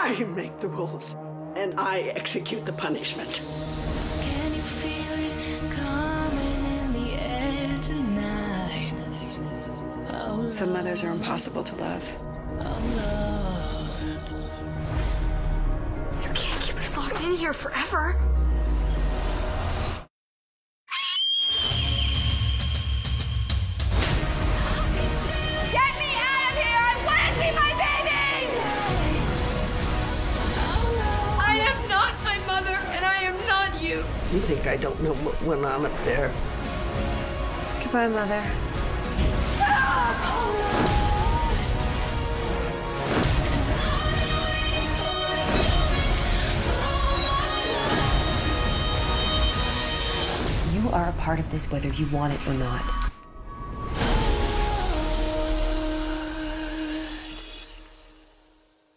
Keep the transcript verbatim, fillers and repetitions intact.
I make the rules, and I execute the punishment. Can you feel it coming in the air tonight? Oh, Some mothers are impossible to love. oh, Lord. You can't keep us locked in here forever. Get me out of here! I want to see my baby! I am not my mother, and I am not you. You think I don't know what went on up there? Goodbye, Mother. You are a part of this whether you want it or not.